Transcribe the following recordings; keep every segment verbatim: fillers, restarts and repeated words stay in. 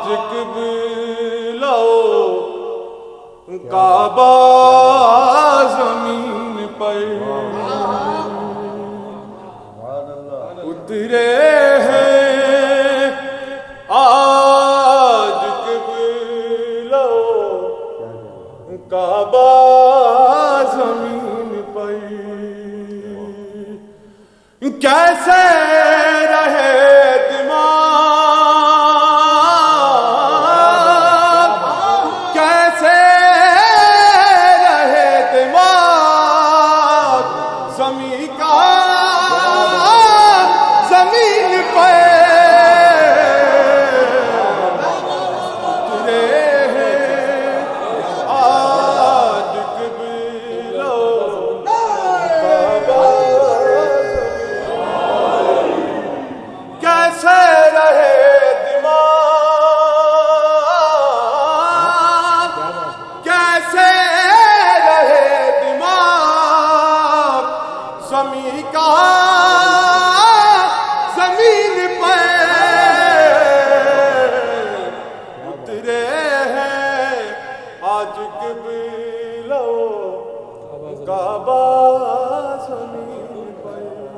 آج قبلہ کعبہ زمین پر اترے ہیں، آج قبلہ کعبہ زمین پر کیسے رہے دماغ، کیسے رہے دماغ زمین کا زمین پہ اترے ہیں، آج قبلہ کعبہ کیسے رہے دماغ، کیسے رہے دماغ زمین کا زمین پہ اترے ہیں، آج قبلہ کعبہ زمین پہ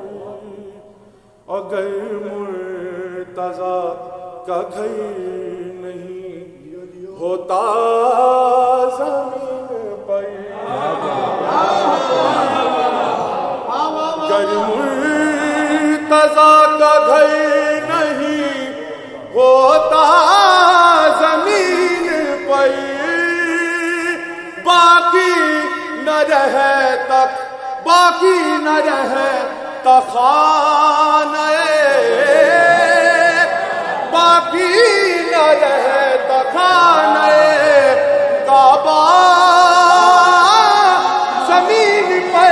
اگر مرتضیٰ کا گھر نہیں ہوتا زمین پر، اگر مرتضیٰ کا گھر نہیں ہوتا زمین پر، باقی نہ رہے تک باقی نہ رہے تخانہ، باقی نہ رہے تخانہ کعبہ زمین پہ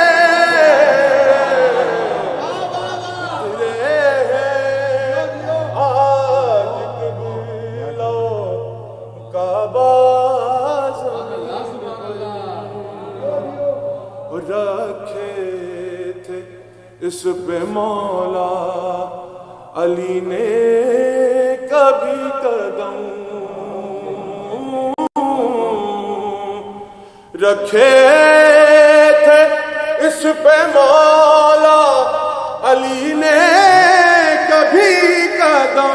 اترے ہیں، آج قبلہ کعبہ زمین پہ رکھے تھے اس پہ مولا علی نے کبھی قدم، رکھے تھے اس پہ مولا علی نے کبھی قدم،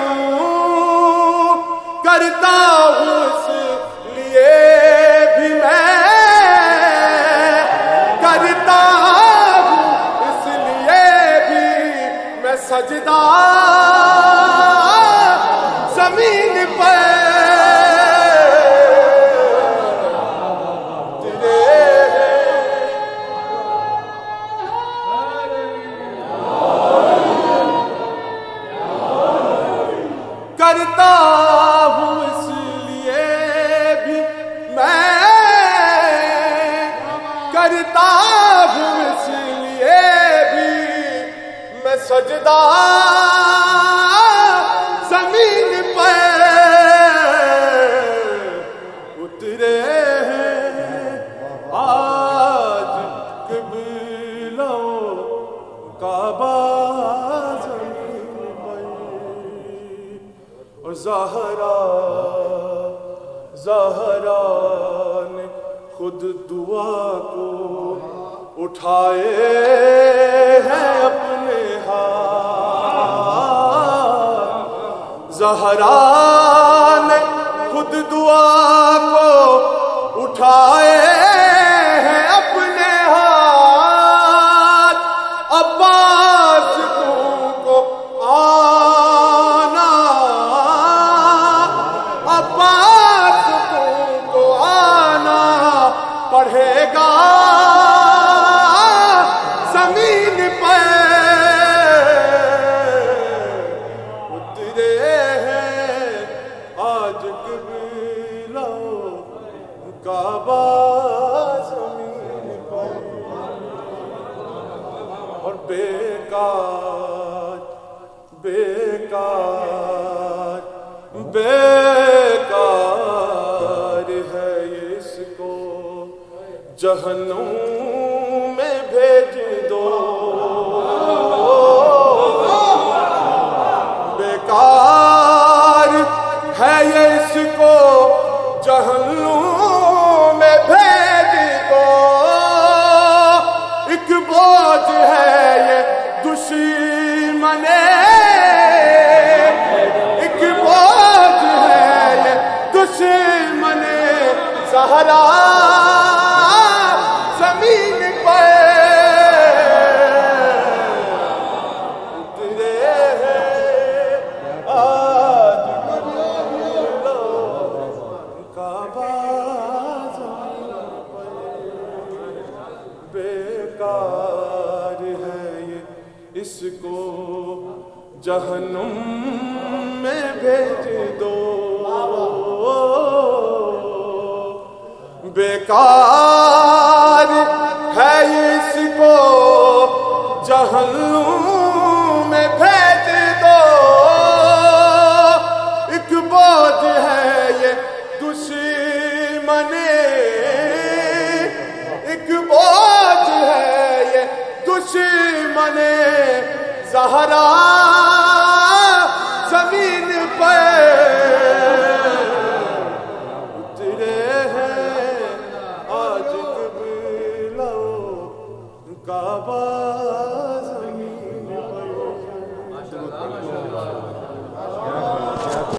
کرتا ہوں اس لیے بھی میں کرتا ہوں اس لیے بھی میں سجدہ زمین پہ کرتا ہوں اس لیے بھی میں کرتا ہوں اس لیے بھی میں سجدہ زمین پہ اترے ہیں، آج قبلہ کعبہ زمین پہ اور زہرا زہرا نے خود دعا کو اٹھائے ہیں اپنے ہاتھ، زہرا نے خود دعا کو اٹھائے ہیں اپنے ہاتھ، عباس تم کو آنا عباس تم کو آنا پڑھے گا زمین پہ اترے ہیں، آج قبلہ کعبہ زمین پر اور بیکار بیکار بیکار ہے اس کو جہنم میں بھیج دو، بیکار ہے یہ اس کو جہنم میں بھیج دو، ایک بوجھ ہے یہ دشمن، ایک بوجھ ہے یہ دشمن زہرا زمین پر اترے ہیں آج کعبہ زمین پر، بیکار ہے یہ اس کو جہنم میں بھیج دو، بیکار ہے اس کو جہنم میں بھیج دو، ایک بوجھ ہے یہ دشمن، ایک بوجھ ہے یہ دشمن زہرا زمین پر اترے ہیں آج قبلہ کعبہ